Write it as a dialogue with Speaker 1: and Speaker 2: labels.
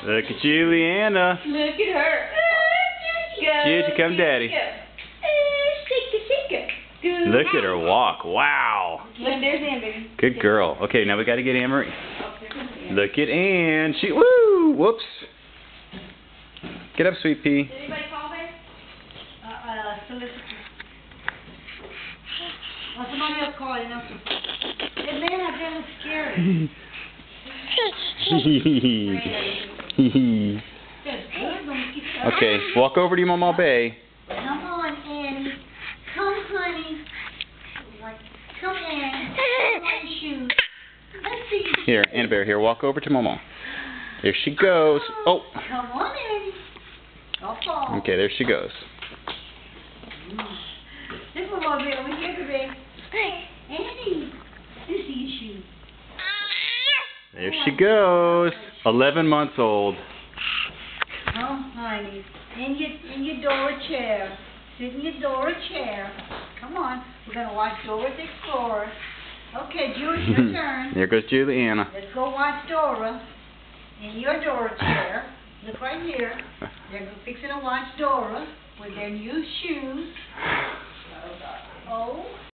Speaker 1: Look at Juliana.
Speaker 2: Look at her.
Speaker 1: Juicy, come daddy.
Speaker 2: Shake it. Good.
Speaker 1: Look at her walk. Wow.
Speaker 2: Look, there's Amber.
Speaker 1: Good girl. Okay, now we got to get Anne-Marie. Look at Anne. She, woo! Whoops. Get up, sweet pea.
Speaker 2: Did anybody call there?
Speaker 3: Solicitor. Well, somebody else called, you know. That man out there was scary.
Speaker 1: Okay, walk over to your Mama Bay.
Speaker 3: Come on, Annie. Come, honey. Come, Annie. Come on, shoes. Let's see.
Speaker 1: Here, Annabelle, here, walk over to Mama. There she goes. Oh.
Speaker 3: Come on, Annie. Don't fall.
Speaker 1: Okay, there she goes.
Speaker 3: This one over here, over here, baby. Annie. This is your shoe.
Speaker 1: There she goes. 11 months old.
Speaker 3: Oh, honey. In your Dora chair. Sit in your Dora chair. Come on. We're going to watch Dora the Explorer. Okay, Julie, your turn.
Speaker 1: There goes Juliana.
Speaker 3: Let's go watch Dora in your Dora chair. Look right here. They're fixing to watch Dora with their new shoes. Oh.